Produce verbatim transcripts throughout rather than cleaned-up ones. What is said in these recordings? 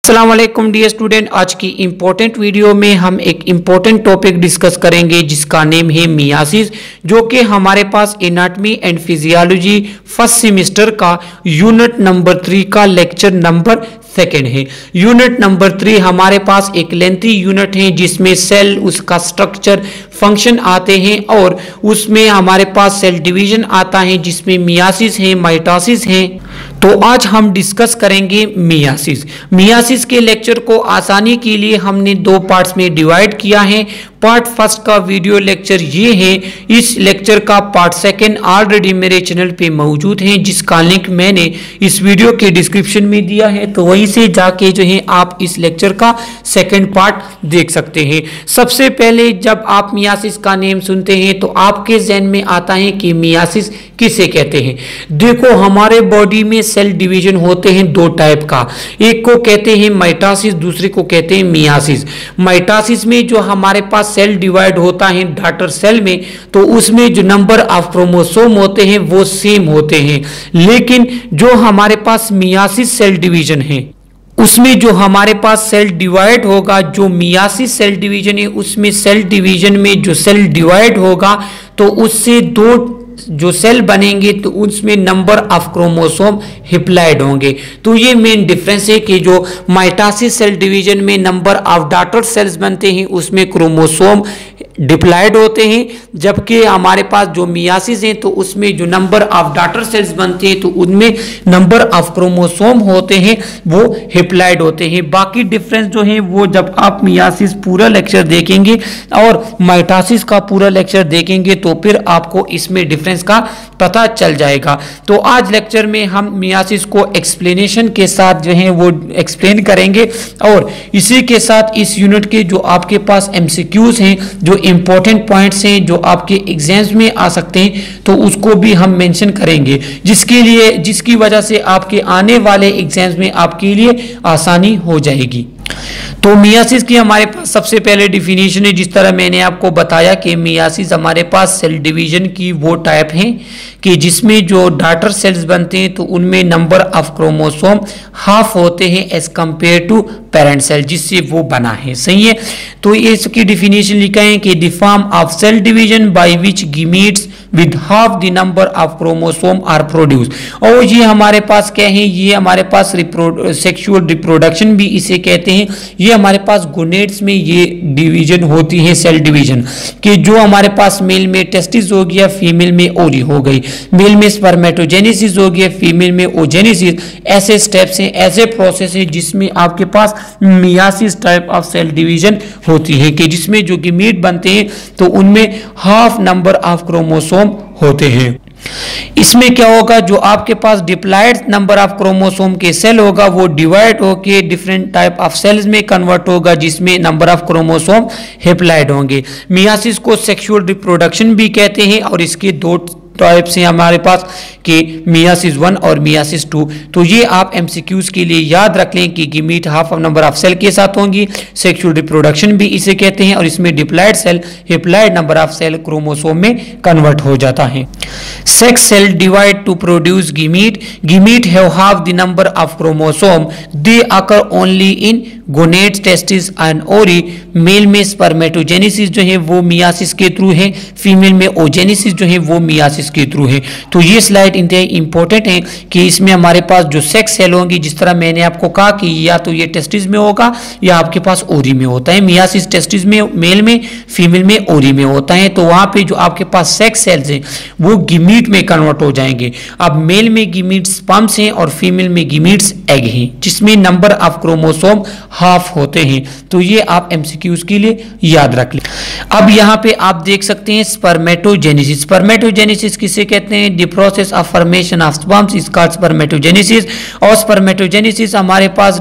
अस्सलाम वालेकुम dear student, आज की इम्पोर्टेंट वीडियो में हम एक इम्पोर्टेंट टॉपिक डिस्कस करेंगे जिसका नेम है मियासिस, जो कि हमारे पास anatomy and physiology first semester का यूनिट नंबर थ्री का लेक्चर नंबर सेकेंड है। यूनिट नंबर थ्री हमारे पास एक लेंथी यूनिट है जिसमें सेल, उसका स्ट्रक्चर, फंक्शन आते हैं और उसमें हमारे पास सेल डिवीजन आता है जिसमें मियासिस है, माइटोसिस है। तो आज हम डिस्कस करेंगे मियासिस। मियासिस के लेक्चर को आसानी के लिए हमने दो पार्ट्स में डिवाइड किया है। पार्ट फर्स्ट का वीडियो लेक्चर ये है, इस लेक्चर का पार्ट सेकंड ऑलरेडी मेरे चैनल पे मौजूद है जिसका लिंक मैंने इस वीडियो के डिस्क्रिप्शन में दिया है, तो वहीं से जाके जो है आप इस लेक्चर का सेकंड पार्ट देख सकते हैं। सबसे पहले जब आप मियासिस का नेम सुनते हैं तो आपके जहन में आता है कि मियासिस किसे कहते हैं। देखो, हमारे बॉडी में सेल डिवीजन होते हैं दो टाइप का, एक को कहते हैं माइटोसिस, दूसरे को कहते हैं मियासिस। माइटोसिस में जो हमारे पास सेल डिवाइड होता है डॉटर सेल में, तो उसमें जो नंबर ऑफ क्रोमोसोम होते हैं वो सेम होते हैं, लेकिन जो हमारे पास मियासिस सेल डिवीजन है उसमें जो हमारे पास सेल डिवाइड होगा, जो मियासिस सेल डिवीजन है उसमें सेल डिवीजन में जो सेल डिवाइड होगा तो उससे दो जो सेल बनेंगे तो उसमें नंबर ऑफ क्रोमोसोम हिप्लाइड होंगे। तो ये मेन डिफरेंस है कि जो माइटोसिस सेल डिवीजन में नंबर ऑफ डॉटर सेल्स बनते हैं उसमें क्रोमोसोम डिप्लाइड होते हैं, जबकि हमारे पास जो मियासिस है तो उसमें जो नंबर ऑफ डॉटर सेल्स बनते हैं तो उनमें नंबर ऑफ क्रोमोसोम होते हैं वो हिप्लाइड होते हैं। बाकी डिफरेंस जो है वो जब आप मियासिस पूरा लेक्चर देखेंगे और माइटोसिस का पूरा लेक्चर देखेंगे तो फिर आपको इसमें डिफरेंस का पता चल जाएगा। तो आज लेक्चर में हम मियासिस को एक्सप्लेनेशन के साथ जो है वो एक्सप्लेन करेंगे और इसी के साथ इस यूनिट के जो आपके पास एमसीक्यूज हैं, जो इंपॉर्टेंट पॉइंट्स हैं जो आपके एग्जाम्स में आ सकते हैं, तो उसको भी हम मेंशन करेंगे, जिसके लिए जिसकी वजह से आपके आने वाले एग्जाम्स में आपके लिए आसानी हो जाएगी। तो मियासिस की हमारे पास सबसे पहले डिफिनीशन है, जिस तरह मैंने आपको बताया कि मियासिस हमारे पास सेल डिवीजन की वो टाइप है कि जिसमें जो डॉटर सेल्स बनते हैं तो उनमें नंबर ऑफ क्रोमोसोम हाफ होते हैं as compare to parent cell जिससे वो बना है। सही है। तो इसकी डिफिनीशन लिखा है कि the form of cell division by which gametes with half the number of chromosome are produce. और ये हमारे पास क्या है, ये हमारे पास सेक्सुअल रिप्रोडक्शन भी इसे कहते हैं। ये हमारे पास गोनेड्स में ये डिवीजन होती है सेल डिवीजन कि जो हमारे पास मेल में टेस्टिस हो गया, फीमेल में ओरी हो गई, मेल में स्पर्मेटोजेनेसिस हो गया, फीमेल में ओजेनेसिस। ऐसे स्टेप्स हैं, ऐसे प्रोसेस है जिसमें आपके पास meiosis type of cell division होती है कि जिसमें जो गीमीट बनते हैं तो उनमें हाफ नंबर ऑफ क्रोमोसोम होते हैं। इसमें क्या होगा, जो आपके पास डिप्लाइड नंबर ऑफ क्रोमोसोम के सेल होगा वो डिवाइड होके डिफरेंट टाइप ऑफ सेल्स में कन्वर्ट होगा जिसमें नंबर ऑफ क्रोमोसोम हैप्लाइड होंगे। मियासिस को सेक्सुअल रिप्रोडक्शन भी कहते हैं और इसके दो टाइप्स हैं हमारे पास कि मियासिस वन और मियासिस टू। तो ये आप एमसीक्यूज के लिए याद रख लें कि gamete half of number of cell के साथ होंगी, सेक्सुअल रिप्रोडक्शन भी इसे कहते हैं और इसमें diploid cell haploid number of cell chromosome में कन्वर्ट हो जाता है। Sex cell divide to produce gamete, gamete have half the number of chromosome, they occur only in gonads, testis and ovary. Male में स्पर्मेटोजेनेसिस जो है वो myiasis के through है, फीमेल में ओजेनेसिस जो है वो मियासिस के थ्रू है। तो ये स्लाइड इंतहाई इंपॉर्टेंट है कि इसमें हमारे पास जो सेक्स सेल होंगी, जिस तरह मैंने आपको कहा कि या तो ये टेस्टिस में होगा या आपके पास ओरी में होता है। मियासिस टेस्टिस में मेल में, फीमेल में ओरी में होता है। तो वहां पे जो आपके पास सेक्स सेल्स हैं वो गीमीट में कन्वर्ट हो जाएंगे। अब मेल में गीमीट स्पर्म्स हैं और फीमेल में गीमीट्स एग हैं जिसमें नंबर ऑफ क्रोमोसोम हाफ होते हैं। तो ये आप एमसीक्यूज के लिए याद रख लें। अब यहाँ पे आप देख सकते हैं स्पर्मेटोजेनेसिस। स्पर्मेटोजेनेसिस किसे कहते हैं, the process of formation of sperms is called spermatogenesis. और स्पर्मेटोजेनेसिस हमारे पास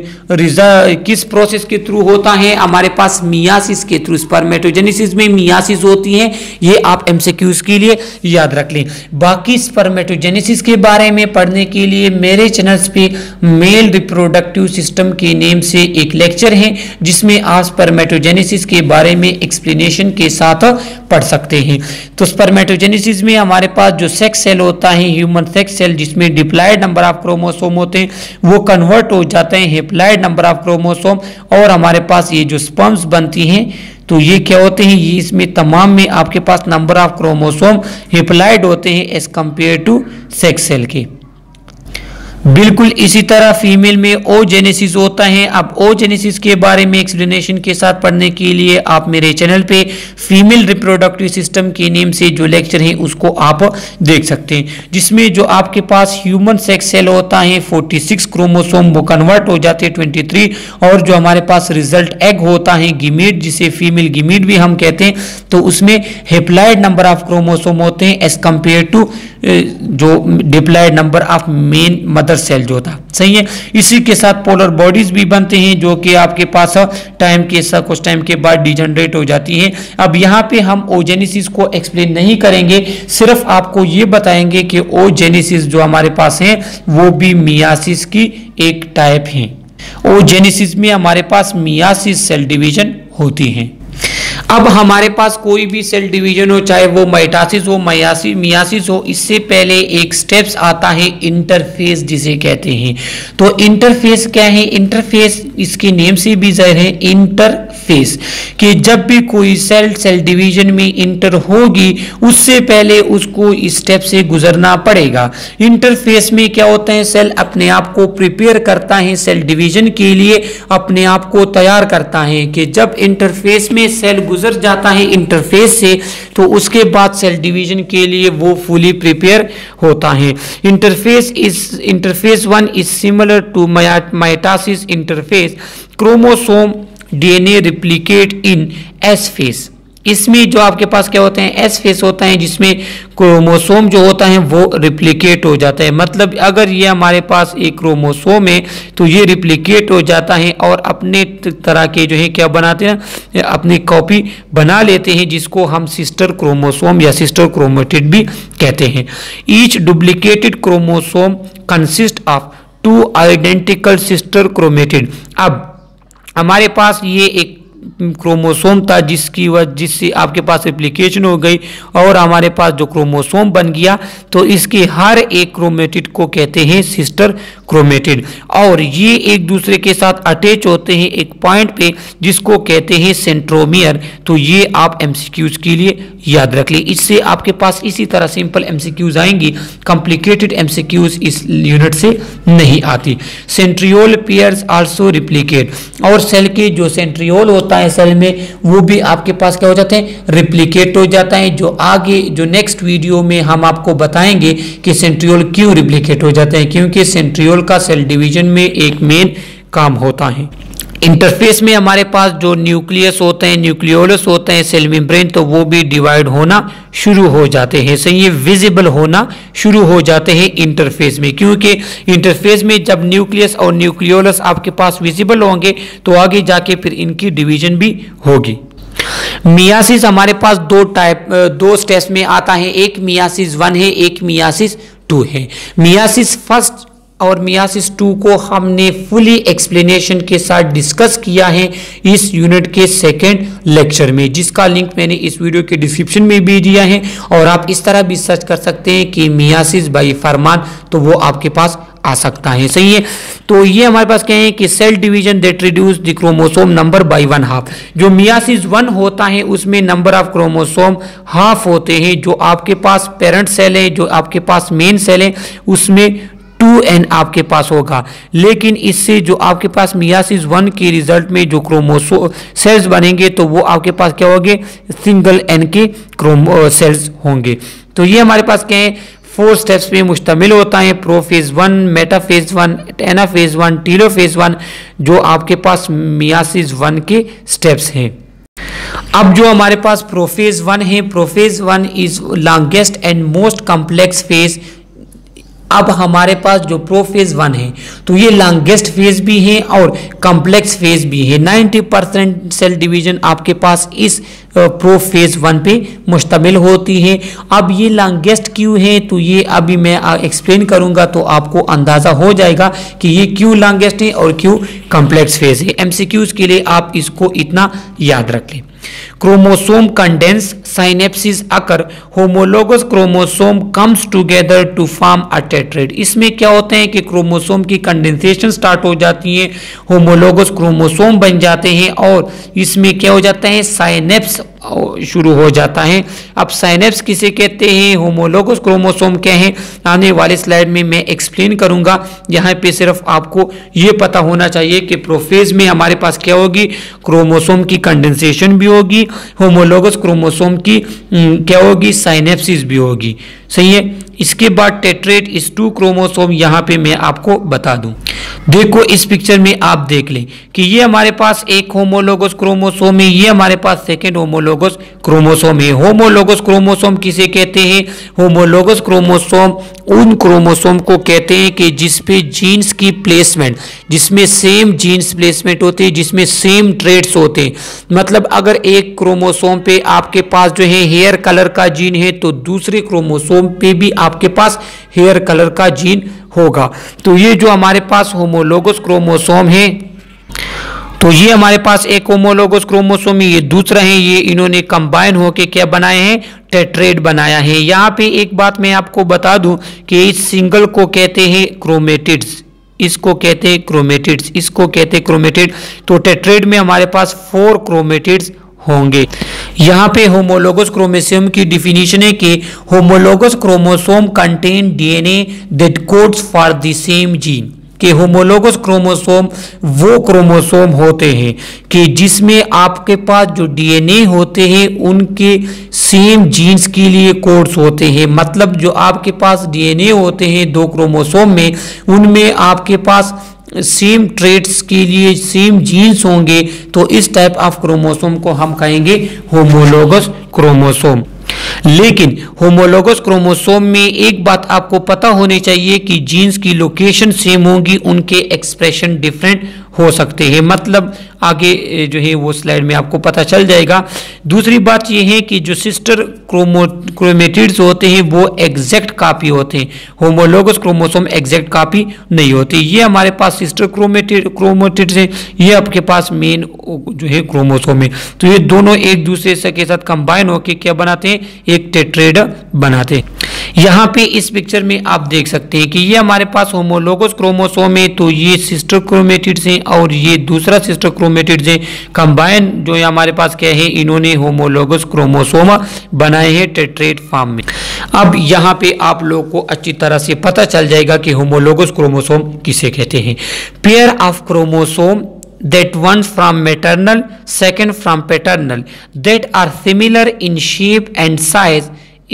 किस प्रोसेस के थ्रू होता है, हमारे पास मियासिस के थ्रू। स्पर्मेटोजेनेसिस में मियासिस होती है, ये आप एमसीक्यूज के लिए याद रख लें। बाकी स्पर्मेटोजेनेसिस के बारे में पढ़ने के लिए मेरे चैनल्स पे मेल रिप्रोडक्टिव सिस्टम के नेम से एक लेक्चर है जिसमें आप स्पर्मेटोजेनेसिस के बारे में एक्सप्लेनेशन के साथ पढ़ सकते हैं। तो स्पर्मेटोजेनेसिस में हमारे पास जो सेक्स सेल होता है, ह्यूमन सेक्स सेल, जिसमें डिप्लॉयड नंबर ऑफ क्रोमोसोम होते हैं, वो कन्वर्ट हो जाते हैं हैप्लॉयड नंबर ऑफ क्रोमोसोम, और हमारे पास ये जो स्पर्म्स बनती हैं तो ये क्या होते हैं, ये इसमें तमाम में आपके पास नंबर ऑफ क्रोमोसोम हैप्लॉयड होते हैं as compare to sex cell के। बिल्कुल इसी तरह फीमेल में ओजेनेसिस होता है। अब ओजेनेसिस के बारे में एक्सप्लेनेशन के साथ पढ़ने के लिए आप मेरे चैनल पे फीमेल रिप्रोडक्टिव सिस्टम के नेम से जो लेक्चर है उसको आप देख सकते हैं, जिसमें जो आपके पास ह्यूमन सेक्स सेल होता है छियालीस क्रोमोसोम वो कन्वर्ट हो जाते हैं तेईस, और जो हमारे पास रिजल्ट एग होता है गिमीट, जिसे फीमेल गिमीट भी हम कहते हैं, तो उसमें हैप्लॉयड नंबर ऑफ क्रोमोसोम होते हैं एज कंपेयर टू जो diploid number of main mother cell जो था। सही है। इसी के साथ पोलर बॉडीज भी बनते हैं जो कि आपके पास टाइम के साथ कुछ टाइम के बाद डिजनरेट हो जाती हैं। अब यहाँ पे हम ओजेनेसिस को एक्सप्लेन नहीं करेंगे, सिर्फ आपको ये बताएंगे कि ओजेनेसिस जो हमारे पास है वो भी मियासिस की एक टाइप है। ओजेनेसिस में हमारे पास मियासिस सेल डिवीजन होती है। अब हमारे पास कोई भी सेल डिवीजन हो, चाहे वो माइटोसिस हो, मियासिस मियासिस हो, इससे पहले एक स्टेप्स आता है इंटरफेस जिसे कहते हैं। तो इंटरफेस क्या है? इंटरफेस इसके नेम से भी जाहिर है, इंटरफेस कि जब भी कोई सेल सेल डिवीजन में इंटर होगी उससे पहले उसको इस स्टेप से गुजरना पड़ेगा। इंटरफेस में क्या होता है, सेल अपने आप को प्रिपेयर करता है सेल डिवीजन के लिए, अपने आप को तैयार करता है कि जब इंटरफेस में सेल गुजर जाता है इंटरफेस से तो उसके बाद सेल डिवीजन के लिए वो फुली प्रिपेयर होता है। Interphase is interphase one is similar to mitosis interphase. Chromosome DNA replicate in S phase. इसमें जो आपके पास क्या होते हैं, एस फेस होता है जिसमें क्रोमोसोम जो होता है वो रिप्लिकेट हो जाता है। मतलब अगर ये हमारे पास एक क्रोमोसोम है तो ये रिप्लिकेट हो जाता है और अपने तरह के जो है क्या बनाते हैं, अपनी कॉपी बना लेते हैं, जिसको हम सिस्टर क्रोमोसोम या सिस्टर क्रोमेटिड भी कहते हैं। Each duplicated chromosome consist of two identical sister chromatid. अब हमारे पास ये एक क्रोमोसोम था जिसकी वजह जिससे आपके पास रिप्लिकेशन हो गई और हमारे पास जो क्रोमोसोम बन गया, तो इसके हर एक क्रोमेटिड को कहते हैं सिस्टर क्रोमेटिड, और ये एक दूसरे के साथ अटैच होते हैं एक पॉइंट पे जिसको कहते हैं सेंट्रोमियर। तो ये आप एमसीक्यूज के लिए याद रख लें। इससे आपके पास इसी तरह सिंपल एमसीक्यूज आएंगी, कॉम्प्लिकेटेड एमसीक्यूज इस यूनिट से नहीं आती। सेंट्रियोल पेयर्स आल्सो रिप्लिकेट, और सेल के जो सेंट्रियोल होता है सेल में वो भी आपके पास क्या हो जाते हैं, रिप्लिकेट हो जाता है। जो आगे जो नेक्स्ट वीडियो में हम आपको बताएंगे कि सेंट्रियोल क्यों रिप्लिकेट हो जाते हैं, क्योंकि सेंट्रियोल का सेल डिवीजन में एक मेन काम होता है। इंटरफेस में हमारे पास जो न्यूक्लियस होते हैं, न्यूक्लियोलस होते हैं, सेल मेम्ब्रेन, तो वो भी डिवाइड होना शुरू हो जाते हैं। सही, ये विजिबल होना शुरू हो जाते हैं इंटरफेस में, क्योंकि इंटरफेस में जब न्यूक्लियस और न्यूक्लियोलस आपके पास विजिबल होंगे तो आगे जाके फिर इनकी डिवीजन भी होगी। मियासिस हमारे पास दो टाइप दो स्टेप्स में आता है, एक मियासिस वन है, एक मियासिस टू है। मियासिस फर्स्ट और मियासिस टू को हमने फुली एक्सप्लेनेशन के साथ डिस्कस किया है इस यूनिट के सेकेंड लेक्चर में, जिसका लिंक मैंने इस वीडियो के डिस्क्रिप्शन में भी दिया है, और आप इस तरह भी सर्च कर सकते हैं कि मियासिस बाय फरमान, तो वो आपके पास आ सकता है। सही है। तो ये हमारे पास क्या है कि cell division that reduce the chromosome number by one half. जो मियासिस वन होता है उसमें नंबर ऑफ क्रोमोसोम हाफ होते हैं। जो आपके पास पेरेंट सेल है, जो आपके पास मेन सेल है, उसमें टू एन आपके पास होगा, लेकिन इससे जो आपके पास मियासिस वन के रिजल्ट में जो क्रोमोसोम सेल्स बनेंगे तो वो आपके पास क्या होंगे, सिंगल एन के क्रोमो सेल्स होंगे। तो ये हमारे पास क्या है, फोर स्टेप्स पे मुश्तमिल होता है। Prophase one, metaphase one, anaphase one, telophase one, जो आपके पास मियासिस वन के स्टेप्स हैं। अब जो हमारे पास प्रोफेज वन है, prophase one is longest and most complex phase. अब हमारे पास जो प्रोफेज वन है तो ये लॉन्गेस्ट फेज भी है और कॉम्प्लेक्स फेज भी है। नब्बे परसेंट सेल डिवीजन आपके पास इस प्रोफेज वन पे मुश्तमिल होती है। अब ये लॉन्गेस्ट क्यों है, तो ये अभी मैं एक्सप्लेन करूंगा तो आपको अंदाजा हो जाएगा कि ये क्यों लॉन्गेस्ट है और क्यों कॉम्प्लेक्स फेज है। एमसीक्यूज के लिए आप इसको इतना याद रख लें। Chromosome condense synapses occur, homologous chromosome comes together to form a tetrad। इसमें क्या होता है कि क्रोमोसोम की कंडेंसेशन स्टार्ट हो जाती है, होमोलोगस क्रोमोसोम बन जाते हैं और इसमें क्या हो जाता है, साइनेप्स शुरू हो जाता है। अब साइनेप्स किसे कहते हैं, होमोलोगस क्रोमोसोम क्या है, आने वाले स्लाइड में मैं एक्सप्लेन करूंगा। यहाँ पे सिर्फ आपको ये पता होना चाहिए कि प्रोफेज में हमारे पास क्या होगी, क्रोमोसोम की कंडेंसेशन भी होगी, होमोलोगस क्रोमोसोम की क्या होगी, साइनेप्सिस भी होगी। सही है। इसके बाद टेट्रेट इस टू क्रोमोसोम यहाँ पे मैं आपको बता दूं। देखो इस पिक्चर में आप देख लें कि ये हमारे पास एक होमोलोगस क्रोमोसोम है, ये हमारे पास सेकेंड होमोलोगस क्रोमोसोम है। होमोलोगस क्रोमोसोम किसे कहते हैं, होमोलोगस क्रोमोसोम उन क्रोमोसोम को कहते हैं कि जिसपे जीन्स की प्लेसमेंट, जिसमें सेम जीन्स प्लेसमेंट होते हैं, जिसमें सेम ट्रेड्स होते हैं। मतलब अगर एक क्रोमोसोम पे आपके पास जो है हेयर कलर का जीन है तो दूसरे क्रोमोसोम पे भी आपके पास हेयर कलर का जीन होगा। तो ये जो हमारे पास होमोलोगस क्रोमोसोम है, तो ये हमारे पास एक होमोलोगस क्रोमोसोम है, ये दूसरा है, ये इन्होंने कंबाइन होके क्या बनाए हैं, टेट्रेड बनाया है। यहाँ पे एक बात मैं आपको बता दूं कि इस सिंगल को कहते हैं क्रोमेटिड्स, इसको कहते हैं क्रोमेटिड्स, इसको कहते हैं क्रोमेटिड। तो टेट्रेड में हमारे पास फोर क्रोमेटिड्स होंगे। यहाँ पे होमोलोगस क्रोमोसोम की डिफिनीशन है कि homologous chromosome contain DNA that codes for the same gene. कि होमोलोगस क्रोमोसोम वो क्रोमोसोम होते हैं कि जिसमें आपके पास जो डीएनए होते हैं उनके सेम जीन्स के लिए कोड्स होते हैं। मतलब जो आपके पास डीएनए होते हैं दो क्रोमोसोम में, उनमें आपके पास सेम ट्रेट्स के लिए सेम जीन्स होंगे। तो इस टाइप ऑफ क्रोमोसोम को हम कहेंगे होमोलोगस क्रोमोसोम। लेकिन होमोलोगस क्रोमोसोम में एक बात आपको पता होनी चाहिए कि जीन्स की लोकेशन सेम होगी, उनके एक्सप्रेशन डिफरेंट हो सकते हैं। मतलब आगे जो है वो स्लाइड में आपको पता चल जाएगा। दूसरी बात ये है कि जो सिस्टर क्रोमो क्रोमेटिड्स होते हैं वो एग्जैक्ट कॉपी होते हैं, होमोलोगस क्रोमोसोम एग्जैक्ट कॉपी नहीं होती। ये हमारे पास सिस्टर क्रोमेटिड क्रोमेटिड्स हैं, ये आपके पास मेन जो है क्रोमोसोम है। तो ये दोनों एक दूसरे से के साथ कंबाइन होकर क्या बनाते हैं, एक टेट्रेड बनाते हैं। यहाँ पे इस पिक्चर में आप देख सकते हैं कि ये हमारे पास होमोलोगस क्रोमोसोम है, तो ये सिस्टर क्रोमेटिड्स हैं और ये दूसरा सिस्टर क्रोमेटिड्स है। कंबाइन जो है हमारे पास क्या है, इन्होंने होमोलोगस क्रोमोसोम बनाए हैं टेट्रेड फॉर्म में। अब यहाँ पे आप लोगों को अच्छी तरह से पता चल जाएगा कि होमोलोगस क्रोमोसोम किसे कहते हैं। Pair of chromosome that one from maternal, second from paternal, that are similar in shape and size।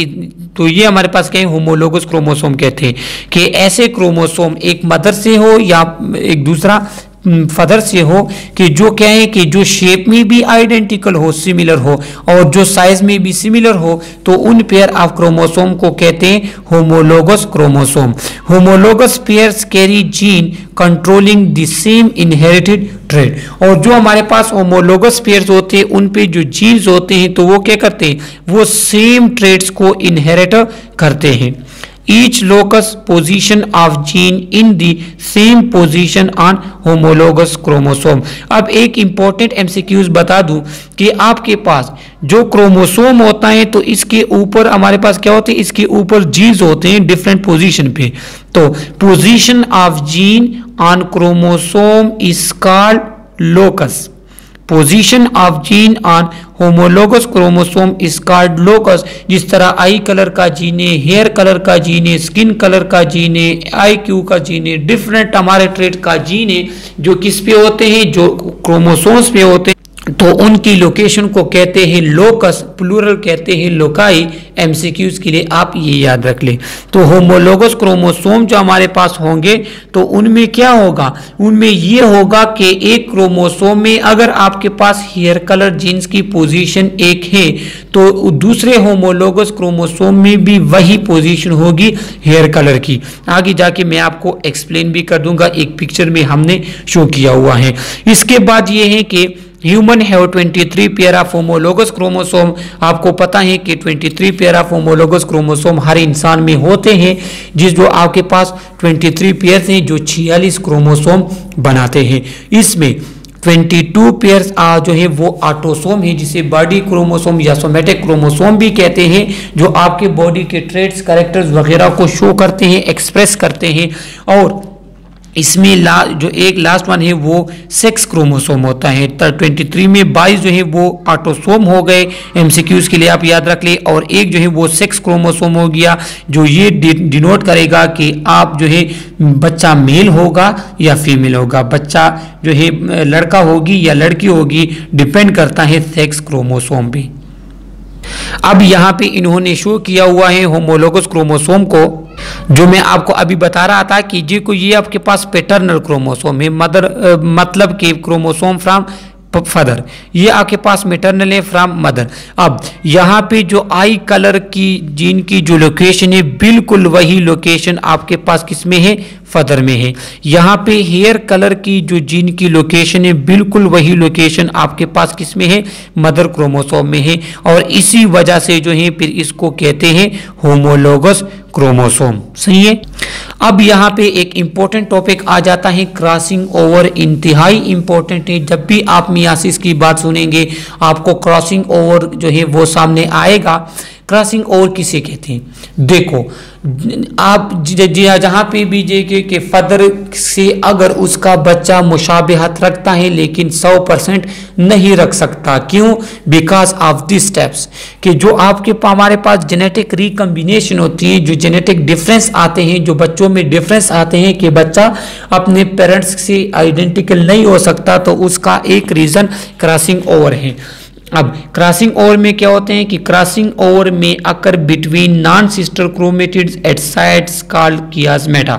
तो ये हमारे पास क्या है, होमोलोगस क्रोमोसोम कहते हैं कि ऐसे क्रोमोसोम एक मदर से हो या एक दूसरा फादर से हो कि जो क्या है कि जो शेप में भी आइडेंटिकल हो, सिमिलर हो और जो साइज में भी सिमिलर हो, तो उन पेयर ऑफ क्रोमोसोम को कहते हैं homologous chromosome. Homologous pairs carry gene controlling the same inherited trait. और जो हमारे पास होमोलोगस पेयर्स होते हैं उन पे जो जीन्स होते हैं तो वो क्या करते हैं, वो सेम ट्रेड्स को इनहेरिट करते हैं। Each locus position of gene in the same position on homologous chromosome। अब एक इंपॉर्टेंट एमसीक्यूज बता दूं कि आपके पास जो क्रोमोसोम होता है तो इसके ऊपर हमारे पास क्या होते हैं, इसके ऊपर जीन्स होते हैं डिफरेंट पोजीशन पे। तो position of gene on chromosome is called locus. Position of gene on homologous chromosome is called locus. जिस तरह आई कलर का जीन है, हेयर कलर का जीन है, स्किन कलर का जीन है, आई क्यू का जीन है, डिफरेंट हमारे ट्रेट का जीन है जो किस पे होते हैं, जो क्रोमोसोम्स पे होते हैं, तो उनकी लोकेशन को कहते हैं लोकस, प्लूरल कहते हैं लोकाई। एमसीक्यूज के लिए आप ये याद रख लें। तो होमोलोगस क्रोमोसोम जो हमारे पास होंगे तो उनमें क्या होगा, उनमें ये होगा कि एक क्रोमोसोम में अगर आपके पास हेयर कलर जीन्स की पोजीशन एक है तो दूसरे होमोलोगस क्रोमोसोम में भी वही पोजीशन होगी हेयर कलर की। आगे जाके मैं आपको एक्सप्लेन भी कर दूंगा, एक पिक्चर में हमने शो किया हुआ है। इसके बाद ये है कि ह्यूमन हैव तेईस पेयर ऑफ होमोलोगस क्रोमोसोम। आपको पता है कि तेईस पेयर ऑफ होमोलोगस क्रोमोसोम हर इंसान में होते हैं, जिस जो आपके पास तेईस पेयर हैं जो छियालीस क्रोमोसोम बनाते हैं। इसमें बाईस पेयर्स जो है वो ऑटोसोम है, जिसे बॉडी क्रोमोसोम या सोमेटिक क्रोमोसोम भी कहते हैं, जो आपके बॉडी के ट्रेट्स, कैरेक्टर्स वगैरह को शो करते हैं, एक्सप्रेस करते हैं। और इसमें ला जो एक लास्ट वन है वो सेक्स क्रोमोसोम होता है। तेईस में बाईस जो है वो ऑटोसोम हो गए, एमसीक्यूज के लिए आप याद रख ले, और एक जो है वो सेक्स क्रोमोसोम हो गया, जो ये डिनोट करेगा कि आप जो है बच्चा मेल होगा या फीमेल होगा, बच्चा जो है लड़का होगी या लड़की होगी, डिपेंड करता है सेक्स क्रोमोसोम पे। अब यहाँ पे इन्होंने शो किया हुआ है होमोलोगस क्रोमोसोम को, जो मैं आपको अभी बता रहा था कि जी को ये आपके पास पैटर्नल क्रोमोसोम है, मदर मतलब कि क्रोमोसोम फ्रॉम फादर, ये आपके पास मैटरनल है फ्रॉम मदर। अब यहाँ पे जो आई कलर की जीन की जो लोकेशन है, बिल्कुल वही लोकेशन आपके पास किसमें है, फादर में है। यहाँ पे हेयर कलर की जो जीन की लोकेशन है, बिल्कुल वही लोकेशन आपके पास किसमें है, मदर क्रोमोसोम में है। और इसी वजह से जो है फिर इसको कहते हैं होमोलोगस क्रोमोसोम। सही है। अब यहाँ पे एक इंपॉर्टेंट टॉपिक आ जाता है क्रॉसिंग ओवर, इंतहाई इंपॉर्टेंट है। जब भी आप मियासिस की बात सुनेंगे आपको क्रॉसिंग ओवर जो है वो सामने आएगा। क्रॉसिंग ओवर किसे कहते हैं? देखो आप जहाँ पे भी देखे कि फादर से अगर उसका बच्चा मुशाबिहत रखता है लेकिन सौ परसेंट नहीं रख सकता। क्यों? बिकॉज ऑफ दिस स्टेप्स, कि जो आपके हमारे पास जेनेटिक रिकम्बिनेशन होती है, जो जेनेटिक डिफरेंस आते हैं, जो बच्चों में डिफरेंस आते हैं कि बच्चा अपने पेरेंट्स से आइडेंटिकल नहीं हो सकता, तो उसका एक रीज़न क्रॉसिंग ओवर है। अब क्रॉसिंग ओवर में क्या होते हैं कि क्रॉसिंग ओवर में occur between non sister chromatids at sites called chiasmata.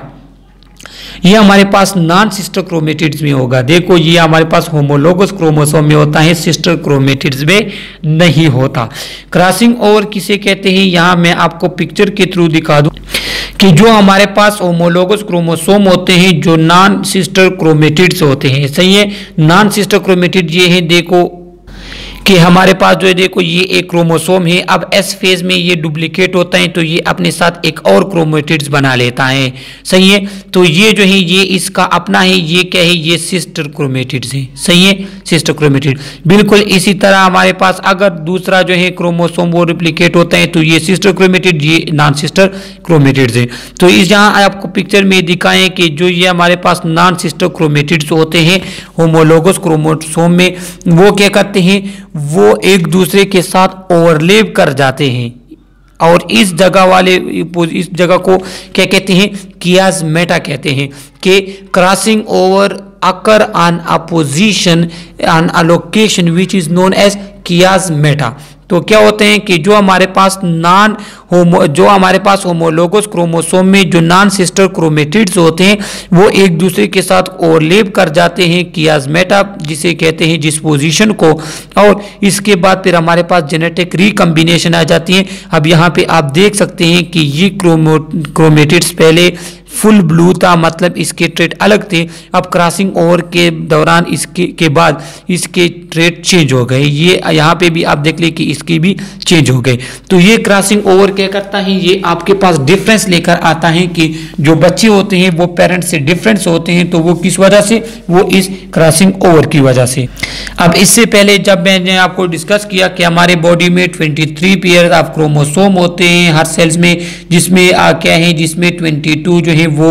ये हमारे पास नॉन सिस्टर क्रोमेटिड्स में होगा। देखो ये हमारे पास होमोलोगस क्रोमोसोम में होता है, सिस्टर क्रोमेटिड्स में नहीं होता। क्रॉसिंग ओवर किसे कहते हैं, यहाँ मैं आपको पिक्चर के थ्रू दिखा दूं कि जो हमारे पास होमोलोगस क्रोमोसोम होते हैं जो नॉन सिस्टर क्रोमेटिड्स होते हैं। सही है। नॉन सिस्टर क्रोमेटिड ये है, देखो कि हमारे पास जो है देखो ये एक क्रोमोसोम है। अब एस फेज में ये डुप्लीकेट होता है तो ये अपने साथ एक और क्रोमेटिड्स बना लेता है। सही है। तो ये जो है ये इसका अपना है, ये क्या है, ये सिस्टर क्रोमेटिड्स है। सही है, सिस्टर क्रोमेटिड। बिल्कुल इसी तरह हमारे पास अगर दूसरा जो है क्रोमोसोम वो डुप्लीकेट होता है तो ये सिस्टर क्रोमेटिड, ये नॉन सिस्टर क्रोमेटिड्स है। तो इस यहाँ आपको पिक्चर में दिखाएं कि जो ये हमारे पास नॉन सिस्टर क्रोमेटिड्स होते हैं होमोलोगस क्रोमोसोम में, वो क्या करते हैं, वो एक दूसरे के साथ ओवरलैप कर जाते हैं। और इस जगह वाले इस जगह को क्या कहते हैं, कियास्मेटा कहते हैं। कि crossing over occur on a position on a location which is known as chiasmata. तो क्या होते हैं कि जो हमारे पास नॉन होमो जो हमारे पास होमोलोगस क्रोमोसोम में जो नॉन सिस्टर क्रोमेटिड्स होते हैं वो एक दूसरे के साथ ओवरलैप कर जाते हैं, कियास्मेटा जिसे कहते हैं, जिस पोजीशन को। और इसके बाद फिर हमारे पास जेनेटिक रिकम्बिनेशन आ जाती है। अब यहाँ पे आप देख सकते हैं कि ये क्रोमो क्रोमेटिड्स पहले फुल ब्लू था, मतलब इसके ट्रेट अलग थे। अब क्रॉसिंग ओवर के दौरान इसके के बाद इसके ट्रेट चेंज हो गए। ये यहाँ पे भी आप देख ले कि इसकी भी चेंज हो गए। तो ये क्रॉसिंग ओवर क्या करता है, ये आपके पास डिफरेंस लेकर आता है कि जो बच्चे होते हैं वो पेरेंट्स से डिफरेंस होते हैं। तो वो किस वजह से, वो इस क्रॉसिंग ओवर की वजह से। अब इससे पहले जब मैंने आपको डिस्कस किया कि हमारे बॉडी में तेईस पेयर ऑफ क्रोमोसोम होते हैं हर सेल्स में, जिसमें आ, क्या है जिसमें बाईस जो है वो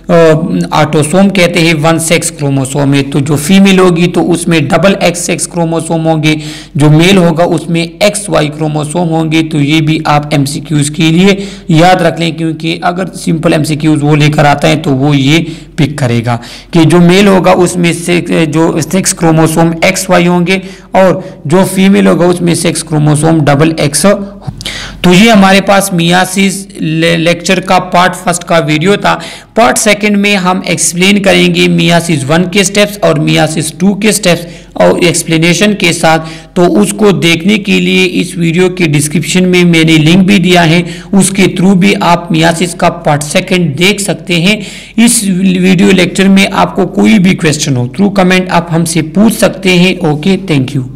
ऑटोसोम कहते हैं, वन सेक्स क्रोमोसोम है। तो जो फीमेल होगी तो उसमें डबल एक्स सेक्स क्रोमोसोम होंगे, जो मेल होगा उसमें एक्स वाई क्रोमोसोम होंगे। तो ये भी आप एमसीक्यूज के लिए याद रख लें, क्योंकि अगर सिंपल एमसीक्यूज वो लेकर आता है तो वो ये पिक करेगा कि जो मेल होगा उसमें से जो सेक्स क्रोमोसोम एक्स वाई होंगे और जो फीमेल होगा उसमें सेक्स क्रोमोसोम डबल एक्स। तो ये हमारे पास मियासिस लेक्चर का पार्ट फर्स्ट का वीडियो था। पार्ट सेकंड में हम एक्सप्लेन करेंगे मियासिस वन के स्टेप्स और मियासिस टू के स्टेप्स और एक्सप्लेनेशन के साथ। तो उसको देखने के लिए इस वीडियो के डिस्क्रिप्शन में मैंने लिंक भी दिया है, उसके थ्रू भी आप मियासिस का पार्ट सेकंड देख सकते हैं। इस वीडियो लेक्चर में आपको कोई भी क्वेश्चन हो थ्रू कमेंट आप हमसे पूछ सकते हैं। Okay, thank you.